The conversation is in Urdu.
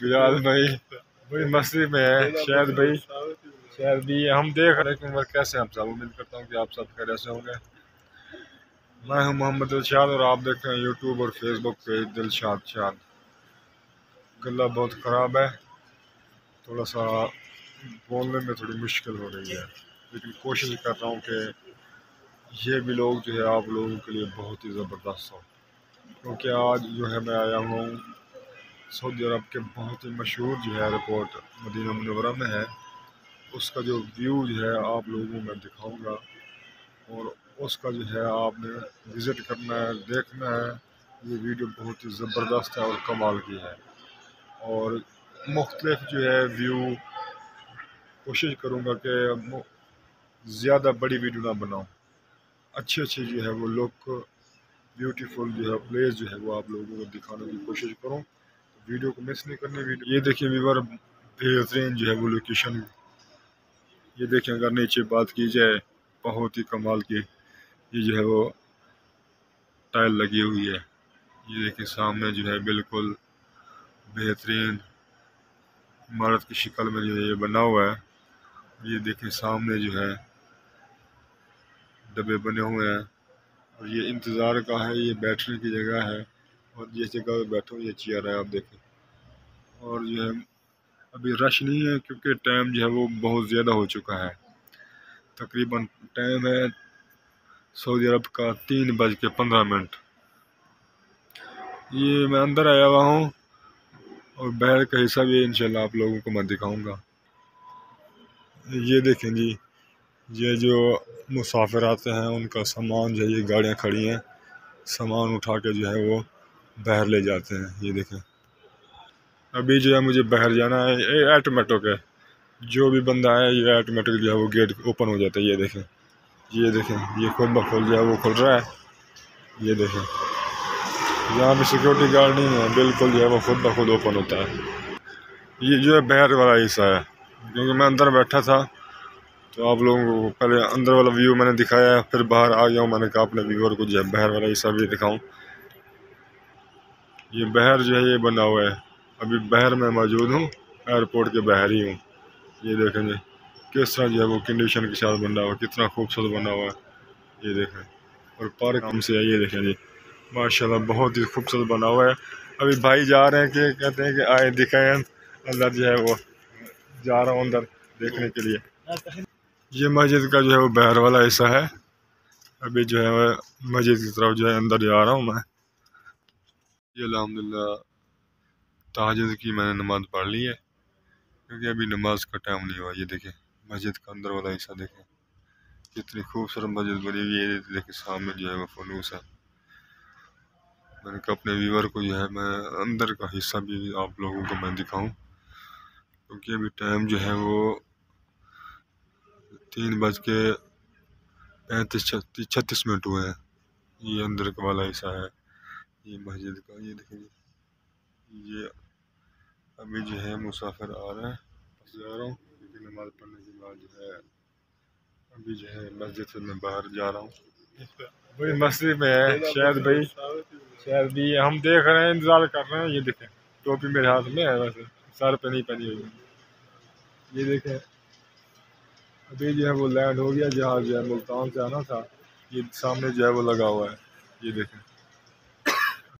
بلال بھائی بڑی مستی میں ہے، شاید بھی ہم دیکھ رہے ہیں کہ کیسے آپ سب، امید کرتا ہوں کہ آپ سب خیریت سے ہوں گے۔ میں ہوں محمد دلشاد اور آپ دیکھ رہے ہیں یوٹیوب اور فیس بک پہ دلشاد شاد۔ گلا بہت خراب ہے، تھوڑا سا بولنے میں تھوڑی مشکل ہو رہی ہے، لیکن کوشش کر رہا ہوں کہ یہ بھی لوگ جو ہے آپ لوگوں کے لیے بہت ہی زبردست ہو، کیونکہ آج جو ہے میں آیا ہوں سعودی عرب کے بہت ہی مشہور جو ہے ایئرپورٹ مدینہ منورہ میں ہے، اس کا جو ویو جو ہے آپ لوگوں میں دکھاؤں گا، اور اس کا جو ہے آپ نے وزٹ کرنا ہے، دیکھنا ہے۔ یہ ویڈیو بہت ہی زبردست ہے اور کمال کی ہے، اور مختلف جو ہے ویو کوشش کروں گا کہ زیادہ بڑی ویڈیو نہ بناؤں، اچھی جو ہے وہ لک بیوٹیفل جو ہے پلیس جو ہے وہ آپ لوگوں کو دکھانے کی کوشش کروں، ویڈیو کو مس نہیں کرنی۔ یہ دیکھیں ویور، بہترین جو ہے وہ لوکیشن، یہ دیکھیں اگر نیچے بات کی جائے بہت ہی کمال کی، یہ جو ہے وہ ٹائل لگی ہوئی ہے، یہ دیکھیں سامنے جو ہے بالکل بہترین عمارت کی شکل میں جو ہے یہ بنا ہوا ہے، یہ دیکھیں سامنے جو ہے ڈبے بنے ہوئے ہیں، اور یہ انتظار کا ہے، یہ بیٹھنے کی جگہ ہے، اور جس جگہ پہ بیٹھو یہ چیئر ہے آپ دیکھیں، اور جو ہے ابھی رش نہیں ہے کیونکہ ٹائم جو ہے وہ بہت زیادہ ہو چکا ہے، تقریباً ٹائم ہے سعودی عرب کا 3:15۔ یہ میں اندر آیا ہوا ہوں اور باہر کا حصہ بھی انشاءاللہ آپ لوگوں کو میں دکھاؤں گا۔ یہ دیکھیں جی، یہ جو مسافر آتے ہیں ان کا سامان جو ہے، یہ گاڑیاں کھڑی ہیں، سامان اٹھا کے جو ہے وہ باہر لے جاتے ہیں۔ یہ دیکھیں ابھی جو ہے مجھے باہر جانا ہے، آٹومیٹک ہے، جو بھی بندہ ہے یہ آٹومیٹک جو ہے وہ گیٹ اوپن ہو جاتا ہے۔ یہ دیکھیں یہ خود بخود جو ہے وہ کھل رہا ہے، یہ دیکھیں یہاں پہ سیکورٹی گارڈ نہیں ہے، بالکل جو ہے وہ خود بخود اوپن ہوتا ہے۔ یہ جو ہے باہر والا حصہ ہے، کیونکہ میں اندر بیٹھا تھا تو آپ لوگوں کو پہلے اندر والا ویو میں نے دکھایا ہے، پھر باہر آ گیا ہوں، میں نے کہا اپنے ویور کو جو ہے باہر والا حصہ بھی دکھاؤں۔ یہ باہر جو ہے یہ بنا ہوا ہے، ابھی باہر میں موجود ہوں، ایئرپورٹ کے باہر ہی ہوں۔ یہ دیکھیں جی کس طرح جو ہے وہ کنڈیشن کے ساتھ بنا ہوا ہے، کتنا خوبصورت بنا ہوا ہے، یہ دیکھیں، اور پارک ہم سے ہے، یہ دیکھیں جی ماشاءاللہ بہت ہی خوبصورت بنا ہوا ہے۔ ابھی بھائی جا رہے ہیں کہ کہتے ہیں کہ آئے دکھائیں، اندر جو ہے وہ جا رہا ہوں اندر دیکھنے کے لیے۔ یہ مسجد کا جو ہے وہ باہر والا حصہ ہے، ابھی جو ہے وہ مسجد کی طرف جو ہے اندر جا رہا ہوں میں۔ یہ الحمدللہ تہجد کی میں نے نماز پڑھ لی ہے، کیونکہ ابھی نماز کا ٹائم نہیں ہوا۔ یہ دیکھیں مسجد کا اندر والا حصہ دیکھیں، کتنی خوبصورت مسجد بنی ہوئی ہے، یہ دیکھیں سامنے جو ہے وہ فنوس ہے۔ میں نے کہا اپنے ویور کو جو ہے میں اندر کا حصہ بھی آپ لوگوں کو میں دکھاؤں، کیونکہ ابھی ٹائم جو ہے وہ 3:36 ہوئے ہیں۔ یہ اندر کا والا حصہ ہے یہ مسجد کا، یہ دیکھیں یہ ابھی جو ہے مسافر آ رہے ہیں، بس جا رہا ہوں، کیونکہ نماز پڑھنے کے بعد جو ہے ابھی جو ہے مسجد سے میں باہر جا رہا ہوں۔ بڑی مستی میں ہے، شاید بھی ہم دیکھ رہے ہیں، انتظار کر رہے ہیں۔ یہ دیکھیں ٹوپی میرے ہاتھ میں ہے، ویسے سر پہ نہیں پہنی ہوئی۔ یہ دیکھیں ابھی جو ہے وہ لینڈ ہو گیا، جہاز جو ہے ملتان سے آنا تھا، یہ سامنے جو ہے وہ لگا ہوا ہے، یہ دیکھیں